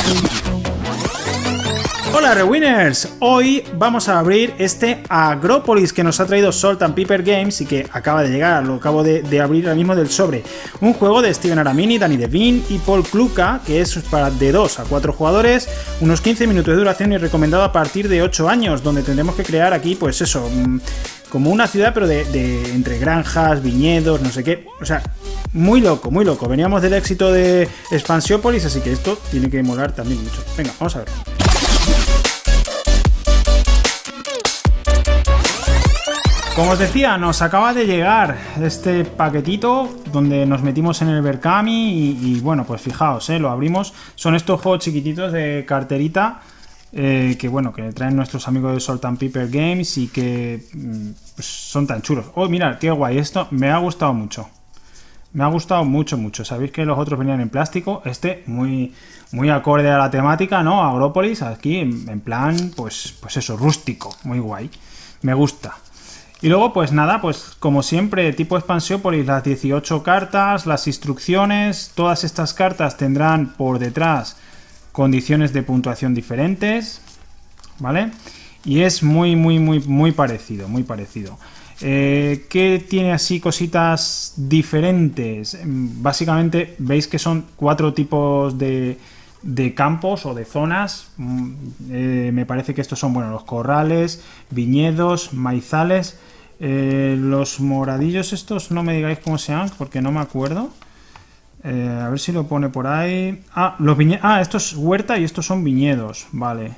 Hola Rewinners, hoy vamos a abrir este Agropolis que nos ha traído Salt and Pepper Games y que acaba de llegar, lo acabo de abrir ahora mismo del sobre. Un juego de Steven Aramini, Danny Devine y Paul Kluka, que es para de 2 a 4 jugadores, unos 15 minutos de duración y recomendado a partir de 8 años, donde tendremos que crear aquí, pues eso, como una ciudad pero de entre granjas, viñedos, no sé qué, o sea, muy loco, muy loco. Veníamos del éxito de Expansiópolis, así que esto tiene que molar también mucho. Venga, vamos a ver. Como os decía, nos acaba de llegar este paquetito donde nos metimos en el Berkami y bueno, pues fijaos, lo abrimos. Son estos juegos chiquititos de carterita que bueno, que traen nuestros amigos de Salt and Pepper Games y que pues, son tan chulos. Oh, mirad, qué guay, esto me ha gustado mucho. Me ha gustado mucho, mucho. Sabéis que los otros venían en plástico. Este muy acorde a la temática, ¿no? Agropolis, aquí en plan, pues eso, rústico. Muy guay. Me gusta. Y luego, pues nada, pues como siempre, tipo Expansiópolis, las 18 cartas, las instrucciones. Todas estas cartas tendrán por detrás condiciones de puntuación diferentes, ¿vale? Y es muy parecido, muy parecido. ¿Qué tiene así cositas diferentes? Básicamente veis que son 4 tipos de campos o de zonas. Me parece que estos son, bueno, los corrales, viñedos, maizales. Los moradillos estos no me digáis cómo se llaman porque no me acuerdo. A ver si lo pone por ahí. Los viñedos. Esto es huerta y estos son viñedos. Vale.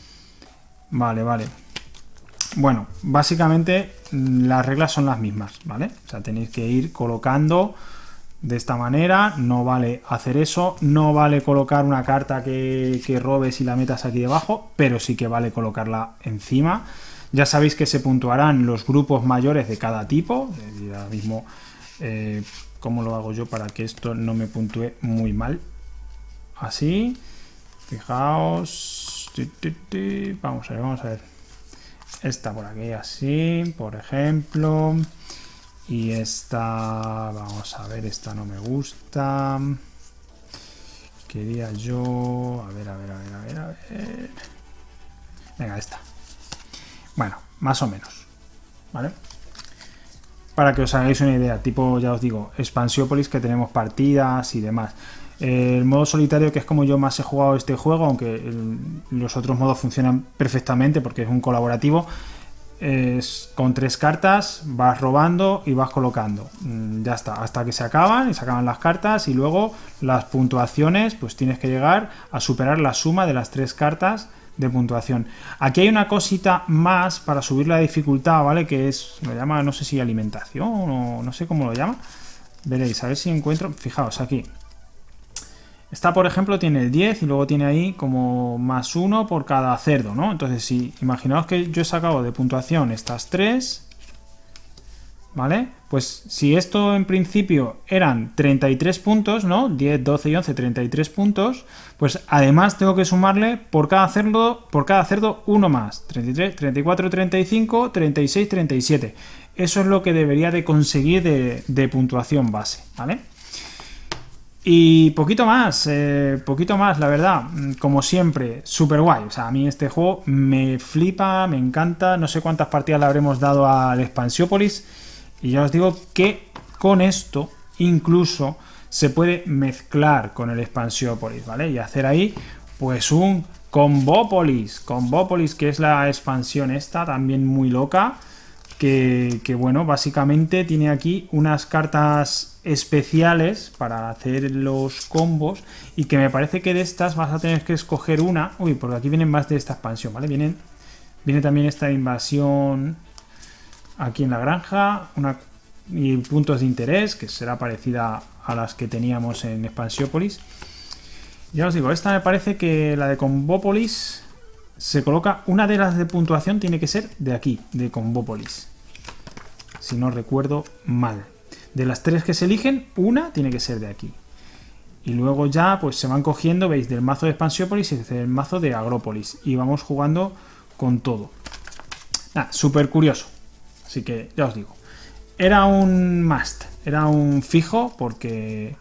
Bueno, básicamente las reglas son las mismas, ¿vale? O sea, tenéis que ir colocando de esta manera. No vale hacer eso. No vale colocar una carta que robes y la metas aquí debajo, pero sí que vale colocarla encima. Ya sabéis que se puntuarán los grupos mayores de cada tipo. Ahora mismo, ¿cómo lo hago yo para que esto no me puntúe muy mal? Así. Fijaos. Vamos a ver. Esta por aquí así, por ejemplo. Y esta, vamos a ver, esta no me gusta. Quería yo... A ver. Venga, esta. Bueno, más o menos, ¿vale? Para que os hagáis una idea, tipo, ya os digo, Expansiópolis, que tenemos partidas y demás. El modo solitario, que es como yo más he jugado este juego, aunque los otros modos funcionan perfectamente porque es un colaborativo, es con 3 cartas, vas robando y vas colocando. Ya está, hasta que se acaban y se acaban las cartas y luego las puntuaciones, pues tienes que llegar a superar la suma de las 3 cartas de puntuación. Aquí hay una cosita más para subir la dificultad, ¿vale? Que es, lo llama, no sé si alimentación o no sé cómo lo llama. Veréis, a ver si encuentro. Fijaos aquí. Esta, por ejemplo, tiene el 10 y luego tiene ahí como más 1 por cada cerdo, ¿no? Entonces, si imaginaos que yo he sacado de puntuación estas 3, ¿vale? Pues si esto en principio eran 33 puntos, ¿no? 10, 12 y 11, 33 puntos, pues además tengo que sumarle por cada cerdo uno más. 33, 34, 35, 36, 37. Eso es lo que debería de conseguir de puntuación base, ¿vale? Y poquito más, la verdad, como siempre, súper guay. O sea, a mí este juego me flipa, me encanta. No sé cuántas partidas le habremos dado al Expansiópolis. Y ya os digo que con esto incluso se puede mezclar con el Expansiópolis, ¿vale? Y hacer ahí pues un Combópolis, que es la expansión esta, también muy loca. Que bueno, básicamente tiene aquí unas cartas especiales para hacer los combos y que me parece que de estas vas a tener que escoger una. Uy, porque aquí vienen más de esta expansión, ¿vale? Viene también esta invasión aquí en la granja y puntos de interés, que será parecida a las que teníamos en Expansiópolis. Ya os digo, esta me parece que la de Combópolis se coloca, una de las de puntuación tiene que ser de aquí, de Combópolis, si no recuerdo mal. De las 3 que se eligen, una tiene que ser de aquí. Y luego ya pues se van cogiendo, veis, del mazo de Expansiópolis y del mazo de Agropolis. Y vamos jugando con todo. Nada, súper curioso. Así que ya os digo. Era un must, era un fijo porque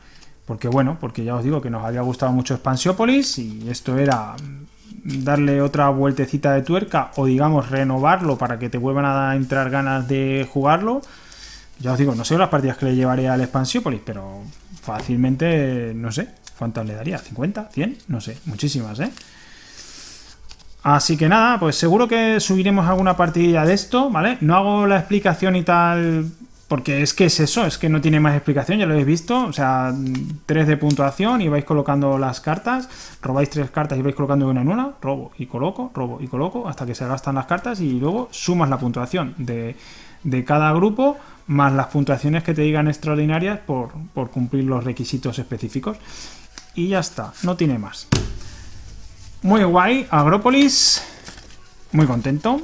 porque bueno, porque ya os digo que nos había gustado mucho Expansiópolis y esto era darle otra vueltecita de tuerca o digamos renovarlo para que te vuelvan a entrar ganas de jugarlo. Ya os digo, no sé las partidas que le llevaré al Expansiópolis, pero fácilmente, no sé, ¿cuántas le daría? ¿50? ¿100? No sé, muchísimas, ¿eh? Así que nada, pues seguro que subiremos alguna partida de esto, ¿vale? No hago la explicación y tal, porque es que es eso, es que no tiene más explicación, ya lo habéis visto. O sea, 3 de puntuación y vais colocando las cartas, robáis 3 cartas y vais colocando una en una, robo y coloco, hasta que se gastan las cartas y luego sumas la puntuación de cada grupo, más las puntuaciones que te digan extraordinarias por cumplir los requisitos específicos. Y ya está, no tiene más. Muy guay, Agrópolis. Muy contento.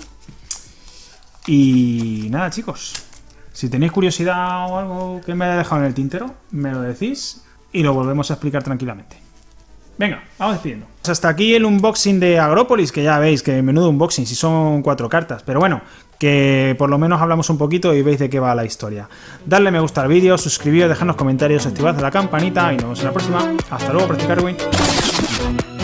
Y nada, chicos. Si tenéis curiosidad o algo que me haya dejado en el tintero, me lo decís y lo volvemos a explicar tranquilamente. Venga, vamos despidiendo. Pues hasta aquí el unboxing de Agrópolis, que ya veis que menudo unboxing, si son 4 cartas. Pero bueno, que por lo menos hablamos un poquito y veis de qué va la historia. Dadle me gusta al vídeo, suscribíos, dejadnos comentarios, activad la campanita y nos vemos en la próxima. Hasta luego, Practicar Win.